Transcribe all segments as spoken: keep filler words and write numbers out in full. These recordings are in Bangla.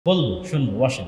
বলবো, শুনবো, বসেন।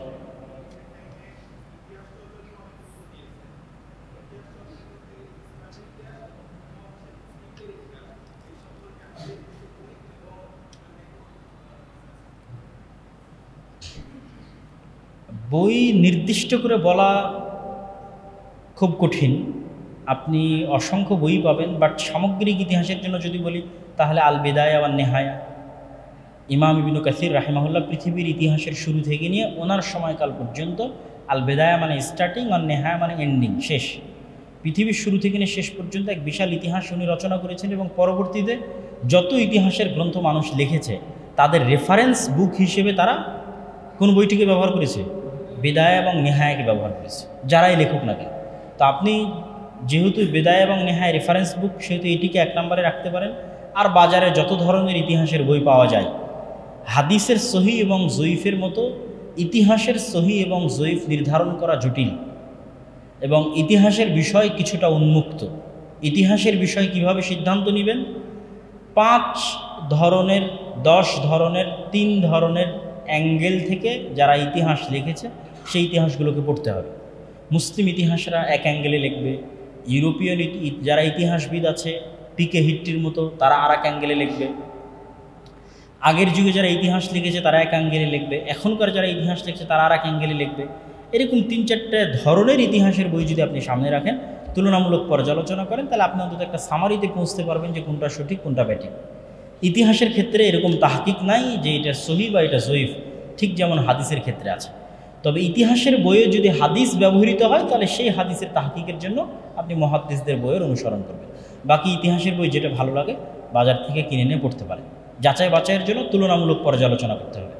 বই নির্দিষ্ট করে বলা খুব কঠিন। আপনি অসংখ্য বই পাবেন, বাট সামগ্রিক ইতিহাসের জন্য যদি বলি তাহলে আল বিদায়া ওয়ান নেহায়া, ইমাম ইবনু কাসির রাহিমাহুল্লাহ পৃথিবীর ইতিহাসের শুরু থেকে নিয়ে ওনার সময়কাল পর্যন্ত, আল বিদায়া মানে স্টার্টিং আর নেহায়া মানে এন্ডিং, শেষ। পৃথিবীর শুরু থেকে নিয়ে শেষ পর্যন্ত এক বিশাল ইতিহাস উনি রচনা করেছেন, এবং পরবর্তীতে যত ইতিহাসের গ্রন্থ মানুষ লিখেছে তাদের রেফারেন্স বুক হিসেবে তারা কোন বইটিকে ব্যবহার করেছে? বিদায়া এবং নেহায়াকে ব্যবহার করেছে, যারাই লেখক না কেন। তো আপনি যেহেতু বিদায়া এবং নেহায়া রেফারেন্স বুক, সেহেতু এটিকে এক নম্বরে রাখতে পারেন। আর বাজারে যত ধরনের ইতিহাসের বই পাওয়া যায়, হাদিসের সহি এবং জয়ীফের মতো ইতিহাসের সহি এবং জয়ীফ নির্ধারণ করা জটিল, এবং ইতিহাসের বিষয় কিছুটা উন্মুক্ত। ইতিহাসের বিষয় কিভাবে সিদ্ধান্ত নেবেন? পাঁচ ধরনের, দশ ধরনের, তিন ধরনের অ্যাঙ্গেল থেকে যারা ইতিহাস লিখেছে সেই ইতিহাসগুলোকে পড়তে হবে। মুসলিম ইতিহাসরা এক অ্যাঙ্গেলে লিখবে, ইউরোপিয়ান যারা ইতিহাসবিদ আছে পিকে হিট্টির মতো তারা আর এক অ্যাঙ্গেলে লিখবে, আগের যুগে যারা ইতিহাস লিখেছে তারা এক অ্যাঙ্গেলে লিখবে, এখনকার যারা ইতিহাস লিখছে তারা আর এক অ্যাঙ্গেলে লিখবে। এরকম তিন চারটে ধরনের ইতিহাসের বই যদি আপনি সামনে রাখেন, তুলনামূলক পর্যালোচনা করেন, তাহলে আপনি অন্তত একটা সামারিতে পৌঁছতে পারবেন যে কোনটা সঠিক কোনটা ব্যাঠিক। ইতিহাসের ক্ষেত্রে এরকম তাহকিক নাই যে এটা সহি বা এটা জয়ীফ, ঠিক যেমন হাদিসের ক্ষেত্রে আছে। তবে ইতিহাসের বইয়ে যদি হাদিস ব্যবহৃত হয় তাহলে সেই হাদিসের তাহকিকের জন্য আপনি মুহাদ্দিসদের বইয়ের অনুসরণ করবেন। বাকি ইতিহাসের বই যেটা ভালো লাগে বাজার থেকে কিনে নিয়ে পড়তে পারেন। যাচাই বাছাইয়ের জন্য তুলনামূলক পর্যালোচনা করতে হবে।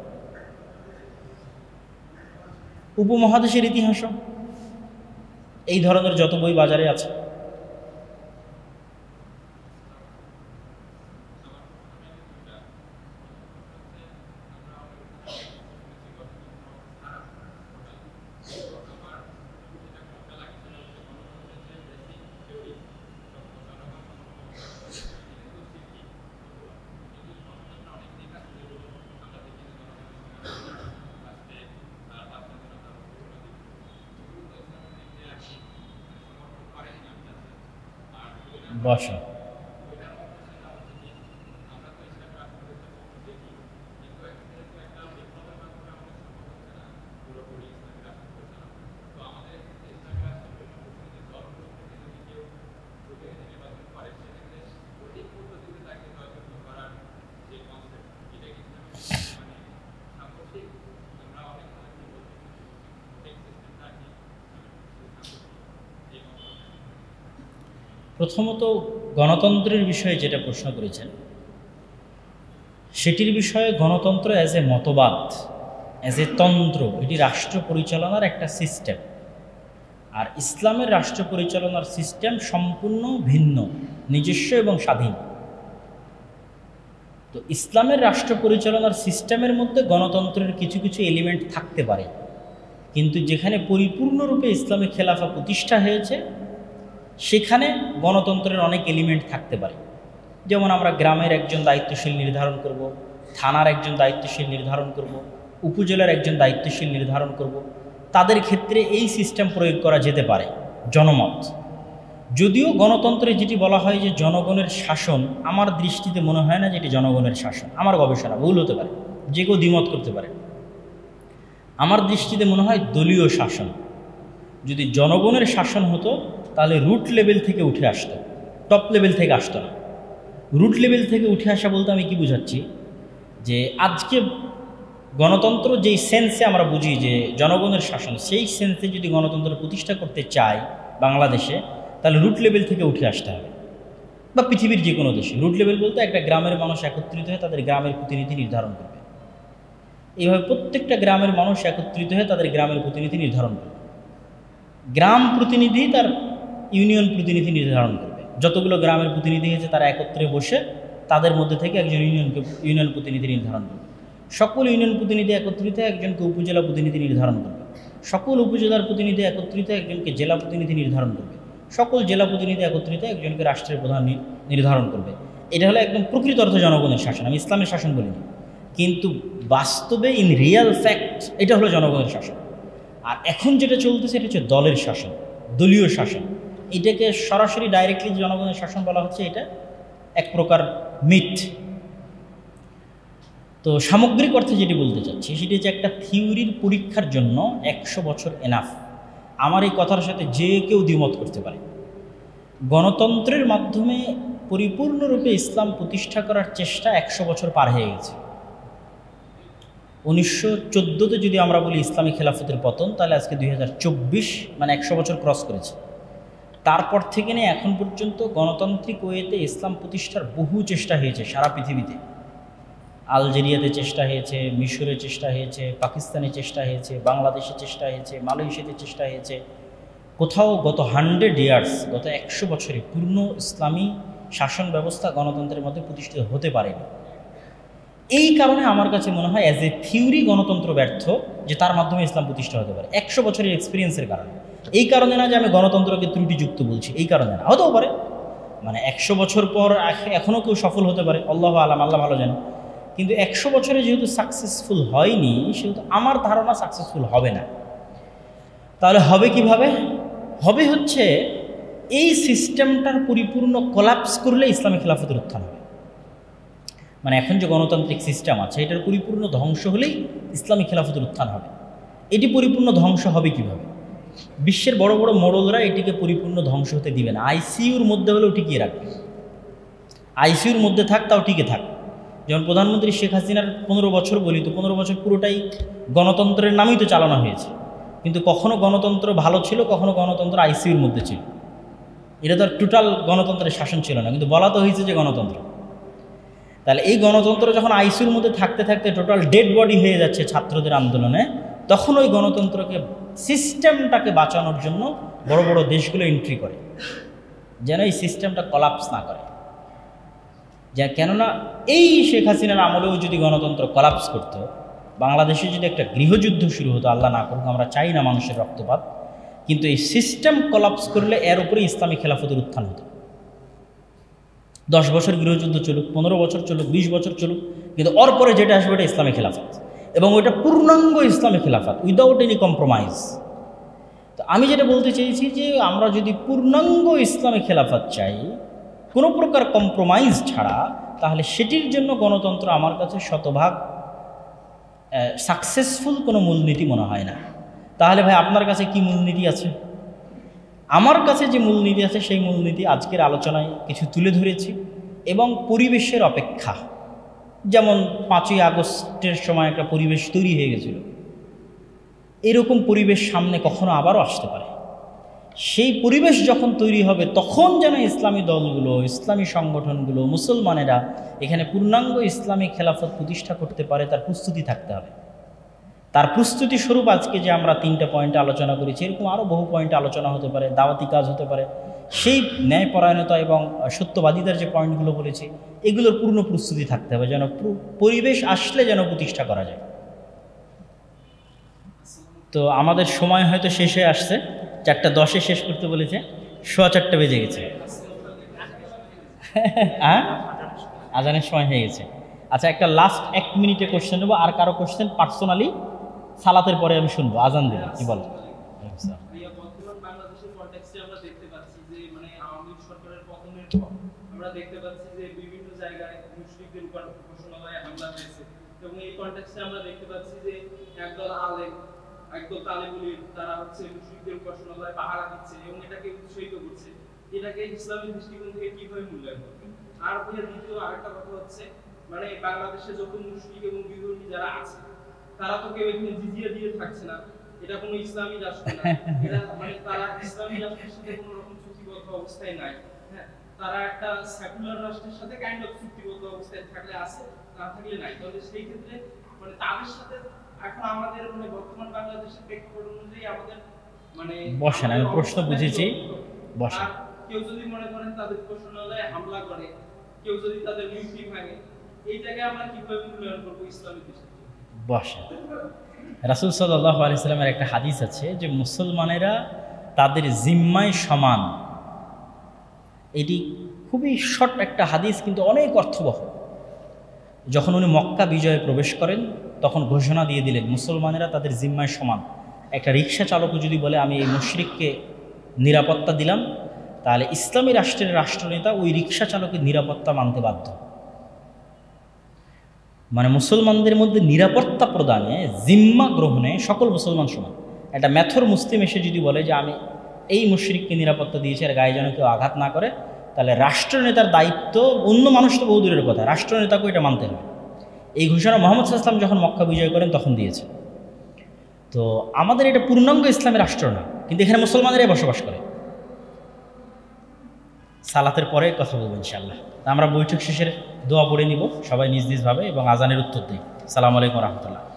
উপমহাদেশের ইতিহাসও এই ধরনের যত বই বাজারে আছে, বসা প্রথমত গণতন্ত্রের বিষয়ে যেটা প্রশ্ন করেছেন, সেটির বিষয়ে গণতন্ত্র অ্যাজ এ মতবাদ, অ্যাজ এ তন্ত্র, এটি রাষ্ট্র পরিচালনার একটা সিস্টেম। আর ইসলামের রাষ্ট্র পরিচালনার সিস্টেম সম্পূর্ণ ভিন্ন, নিজস্ব এবং স্বাধীন। তো ইসলামের রাষ্ট্র পরিচালনার সিস্টেমের মধ্যে গণতন্ত্রের কিছু কিছু এলিমেন্ট থাকতে পারে, কিন্তু যেখানে পরিপূর্ণরূপে ইসলামী খেলাফা প্রতিষ্ঠা হয়েছে সেখানে গণতন্ত্রের অনেক এলিমেন্ট থাকতে পারে। যেমন আমরা গ্রামের একজন দায়িত্বশীল নির্ধারণ করব, থানার একজন দায়িত্বশীল নির্ধারণ করব, উপজেলার একজন দায়িত্বশীল নির্ধারণ করব। তাদের ক্ষেত্রে এই সিস্টেম প্রয়োগ করা যেতে পারে, জনমত। যদিও গণতন্ত্রে যেটি বলা হয় যে জনগণের শাসন, আমার দৃষ্টিতে মনে হয় না যে এটি জনগণের শাসন। আমার গবেষণা ভুল হতে পারে, যে কেউ দ্বিমত করতে পারে। আমার দৃষ্টিতে মনে হয় দলীয় শাসন। যদি জনগণের শাসন হতো তাহলে রুট লেভেল থেকে উঠে আসতো, টপ লেভেল থেকে আসতো না। রুট লেভেল থেকে উঠে আসা বলতে আমি কি বুঝাচ্ছি, যে আজকে গণতন্ত্র যেই সেন্সে আমরা বুঝি যে জনগণের শাসন, সেই সেন্সে যদি গণতন্ত্র প্রতিষ্ঠা করতে চাই বাংলাদেশে, তাহলে রুট লেভেল থেকে উঠে আসতে হবে, বা পৃথিবীর যে কোনো দেশে। রুট লেভেল বলতে একটা গ্রামের মানুষ একত্রিত হয়ে তাদের গ্রামের প্রতিনিধি নির্ধারণ করবে। এইভাবে প্রত্যেকটা গ্রামের মানুষ একত্রিত হয়ে তাদের গ্রামের প্রতিনিধি নির্ধারণ করবে। গ্রাম প্রতিনিধি তার ইউনিয়ন প্রতিনিধি নির্ধারণ করবে। যতগুলো গ্রামের প্রতিনিধি হয়েছে তারা একত্রে বসে তাদের মধ্যে থেকে একজন ইউনিয়নকে ইউনিয়ন প্রতিনিধি নির্ধারণ করবে। সকল ইউনিয়ন প্রতিনিধি একত্রিত একজনকে উপজেলা প্রতিনিধি নির্ধারণ করবে। সকল উপজেলার প্রতিনিধি একত্রিত একজনকে জেলা প্রতিনিধি নির্ধারণ করবে। সকল জেলা প্রতিনিধি একত্রিত একজনকে রাষ্ট্রের প্রধান নির্ধারণ করবে। এটা হলো একদম প্রকৃত অর্থে জনগণের শাসন। আমি ইসলামের শাসন বলিনি। কিন্তু বাস্তবে ইন রিয়াল ফ্যাক্ট এটা হলো জনগণের শাসন। আর এখন যেটা চলতেছে এটা হচ্ছে দলের শাসন, দলীয় শাসন। এটাকে সরাসরি ডাইরেক্টলি জনগণের শাসন বলা হচ্ছে, এটা এক প্রকার মিথ। তো সামগ্রিক অর্থে যেটি বলতে চাচ্ছি সেটি হচ্ছে একটা থিওরির পরীক্ষার জন্য একশো বছর এনাফ। আমার এই কথার সাথে যে কেউ দ্বিমত করতে পারে। গণতন্ত্রের মাধ্যমে পরিপূর্ণরূপে ইসলাম প্রতিষ্ঠা করার চেষ্টা একশো বছর পার হয়ে গেছে। উনিশশো চোদ্দোতে যদি আমরা বলি ইসলামী খেলাফতের পতন, তাহলে আজকে দুই হাজার চব্বিশ মানে একশো বছর ক্রস করেছে। তারপর থেকে নিয়ে এখন পর্যন্ত গণতান্ত্রিক ওয়েতে ইসলাম প্রতিষ্ঠার বহু চেষ্টা হয়েছে সারা পৃথিবীতে। আলজেরিয়াতে চেষ্টা হয়েছে, মিশরে চেষ্টা হয়েছে, পাকিস্তানে চেষ্টা হয়েছে, বাংলাদেশে চেষ্টা হয়েছে, মালয়েশিয়াতে চেষ্টা হয়েছে। কোথাও গত হান্ড্রেড ইয়ার্স গত একশো বছরে পূর্ণ ইসলামী শাসন ব্যবস্থা গণতন্ত্রের মধ্যে প্রতিষ্ঠিত হতে পারেনি। এই কারণে আমার কাছে মনে হয় অ্যাজ এ থিওরি গণতন্ত্র ব্যর্থ, যে তার মাধ্যমে ইসলাম প্রতিষ্ঠা হতে পারে একশো বছরের এক্সপিরিয়েন্সের কারণে। এই কারণে না যে আমি গণতন্ত্রকে ত্রুটিযুক্ত বলছি, এই কারণে না, হতেও পারে মানে একশো বছর পর এখনও কেউ সফল হতে পারে, আল্লাহ আলাম, আল্লাহ ভালো জানে। কিন্তু একশো বছরে যেহেতু সাকসেসফুল হয়নি, সেহেতু আমার ধারণা সাকসেসফুল হবে না। তাহলে হবে কিভাবে? হবে হচ্ছে এই সিস্টেমটার পরিপূর্ণ কোলাপস করলে ইসলামী খেলাফতের উত্থান হবে। মানে এখন যে গণতান্ত্রিক সিস্টেম আছে এটার পরিপূর্ণ ধ্বংস হলেই ইসলামী খেলাফতের উত্থান হবে। এটি পরিপূর্ণ ধ্বংস হবে কিভাবে? বিশ্বের বড় বড় মোড়লরা এটিকে পরিপূর্ণ ধ্বংস হতে দিবে না, আইসিইউর মধ্যে হলেও টিকিয়ে রাখবে। আইসিইউর মধ্যে থাক, তাও টিকে থাক। যেমন প্রধানমন্ত্রী শেখ হাসিনার পনেরো বছর বলি, তো পনেরো বছর পুরোটাই গণতন্ত্রের নামেই তো চালানো হয়েছে, কিন্তু কখনো গণতন্ত্র ভালো ছিল, কখনো গণতন্ত্র আইসিইউর মধ্যে ছিল। এটা তো আর টোটাল গণতন্ত্রের শাসন ছিল না, কিন্তু বলা তো হয়েছে যে গণতন্ত্র। তাহলে এই গণতন্ত্র যখন আইসিইউর মধ্যে থাকতে থাকতে টোটাল ডেড বডি হয়ে যাচ্ছে ছাত্রদের আন্দোলনে, তখন ওই গণতন্ত্রকে সিস্টেমটাকে বাঁচানোর জন্য বড় বড় দেশগুলো এন্ট্রি করে, যেন এই সিস্টেমটা কলাপস না করে। যা কেননা এই শেখ হাসিনার আমলেও যদি গণতন্ত্র কলাপস করতো, বাংলাদেশে যদি একটা গৃহযুদ্ধ শুরু হতো, আল্লাহ না করুক, আমরা চাই না মানুষের রক্তপাত, কিন্তু এই সিস্টেম কলাপস করলে এর উপরে ইসলামী খেলাফতের উত্থান হতো। দশ বছর গৃহযুদ্ধ চলুক, পনেরো বছর চলুক, বিশ বছর চলুক, কিন্তু ওর পরে যেটা আসবে এটা ইসলামী খেলাফত, এবং ওইটা পূর্ণাঙ্গ ইসলামী খেলাফত উইদাউট এনি কম্প্রোমাইজ। তো আমি যেটা বলতে চেয়েছি যে আমরা যদি পূর্ণাঙ্গ ইসলামী খেলাফত চাই কোনো প্রকার কম্প্রোমাইজ ছাড়া, তাহলে সেটির জন্য গণতন্ত্র আমার কাছে শতভাগ সাকসেসফুল কোনো মূলনীতি মনে হয় না। তাহলে ভাই আপনার কাছে কি মূলনীতি আছে? আমার কাছে যে মূলনীতি আছে সেই মূলনীতি আজকের আলোচনায় কিছু তুলে ধরেছি, এবং পরিবেশের অপেক্ষা, যেমন পাঁচই আগস্টের সময় একটা পরিবেশ তৈরি হয়ে গেছিল, এরকম পরিবেশ সামনে কখনো আবারও আসতে পারে। সেই পরিবেশ যখন তৈরি হবে তখন যেন ইসলামী দলগুলো, ইসলামী সংগঠনগুলো, মুসলমানেরা এখানে পূর্ণাঙ্গ ইসলামী খেলাফত প্রতিষ্ঠা করতে পারে, তার প্রস্তুতি থাকতে হবে। তার প্রস্তুতি স্বরূপ আজকে যে আমরা তিনটা পয়েন্টে আলোচনা করেছি, এরকম আরও বহু পয়েন্টে আলোচনা হতে পারে, দাওয়াতি কাজ হতে পারে। সেই ন্যায়পরায়ণতা এবং সত্যবাদিতার যে পয়েন্টগুলো বলেছি, এগুলোর পূর্ণ প্রস্তুতি থাকতে হবে, যেন পরিবেশ আসলে যেন প্রতিষ্ঠা করা যায়। তো আমাদের সময় হয়তো শেষ হয়ে আসছে, চারটা দশে শেষ করতে বলেছে, সোয়া চারটা বেজে গেছে। হ্যাঁ, আজানের সময় হয়ে গেছে। আচ্ছা, একটা লাস্ট এক মিনিটে কোশ্চেন নেবো। আর কারো কোশ্চেন পার্সোনালি সালাতের পরে আমি শুনবো, আজান দিলে কি বলো? আমরা দেখতে পাচ্ছি যে বিভিন্ন জায়গায় মুশরিকদের উপর ঘোষণালয়ে হামলা হয়েছে, এবং এই কনটেক্সটে আমরা দেখতে পাচ্ছি যে একদল আলেম, একদল তালেবুল ইলম, তারা হচ্ছে মুশরিকদের ঘোষণালয়ে পাহারা দিচ্ছে এবং এটাকে উৎসাহিত করছে। এটাকে ইসলামের দৃষ্টিকোণ থেকে কিভাবে মূল্যায়ন করবে? আর এর দ্বিতীয় আরেকটা কথা হচ্ছে, মানে বাংলাদেশে যত মুশরিক এবং বিধর্মী যারা আছে, তারা তো কেউ এখানে জিজিয়া দিয়ে থাকছে না, এটা কোনো ইসলামী রাষ্ট্র না। এটা মানে তারা ইসলামী রাষ্ট্রের সাথে কোনো রকম চুক্তিবদ্ধ অবস্থায় নাই। হ্যাঁ, তারা একটা সেকুলার রাষ্ট্রের সাথে কাইন্ড অফ চুক্তিবদ্ধ অবস্থায় থাকলে আছে, না থাকলে নাই। তাহলে সেই ক্ষেত্রে মানে তাদের সাথে এখন আমাদের মানে বর্তমান বাংলাদেশের প্রেক্ষাপট অনুযায়ী আমাদের মানে বসেন, আমি প্রশ্ন বুঝেছি, বসেন। কেউ যদি মনে করেন তাদের ঘোষণালয়ে হামলা করে, কেউ যদি তাদের মূর্তি ভাঙে, এই জায়গায় আমরা কিভাবে মূল্যায়ন করবো ইসলামী দৃষ্টিতে? বসেন। রাসূল সাল্লাল্লাহু আলাইহি সাল্লামের একটা হাদিস আছে যে মুসলমানেরা তাদের জিম্মায় সমান। এটি খুবই শর্ট একটা হাদিস, কিন্তু অনেক অর্থবহ। যখন উনি মক্কা বিজয়ে প্রবেশ করেন তখন ঘোষণা দিয়ে দিলেন মুসলমানেরা তাদের জিম্মায় সমান। একটা রিক্সা চালকও যদি বলে আমি এই মুশরিককে নিরাপত্তা দিলাম, তাহলে ইসলামী রাষ্ট্রের রাষ্ট্রনেতা ওই রিক্সা চালকের নিরাপত্তা মানতে বাধ্য। মানে মুসলমানদের মধ্যে নিরাপত্তা প্রদানে, জিম্মা গ্রহণে সকল মুসলমান সমান। একটা ম্যাথর মুসলিম এসে যদি বলে যে আমি এই মুশরিককে নিরাপত্তা দিয়েছি আর গায়ে যেন কেউ আঘাত না করে, তাহলে রাষ্ট্রনেতার দায়িত্ব, অন্য মানুষ তো বহু দূরের কথা, রাষ্ট্রনেতাকেও এটা মানতে হবে। এই ঘোষণা মোহাম্মদ সাল্লাল্লাহু আলাইহি ওয়াসাল্লাম যখন মক্কা বিজয় করেন তখন দিয়েছে। তো আমাদের এটা পূর্ণাঙ্গ ইসলামের রাষ্ট্র না, কিন্তু এখানে মুসলমানেরাই বসবাস করে। সালাতের পরে কথা বলবো ইনশাআল্লাহ। আমরা বৈঠক শেষের দোয়া পড়ে নিব সবাই নিজ নিজভাবে এবং আজানের উত্তর দিই। আসসালামু আলাইকুম ওয়া রাহমাতুল্লাহ।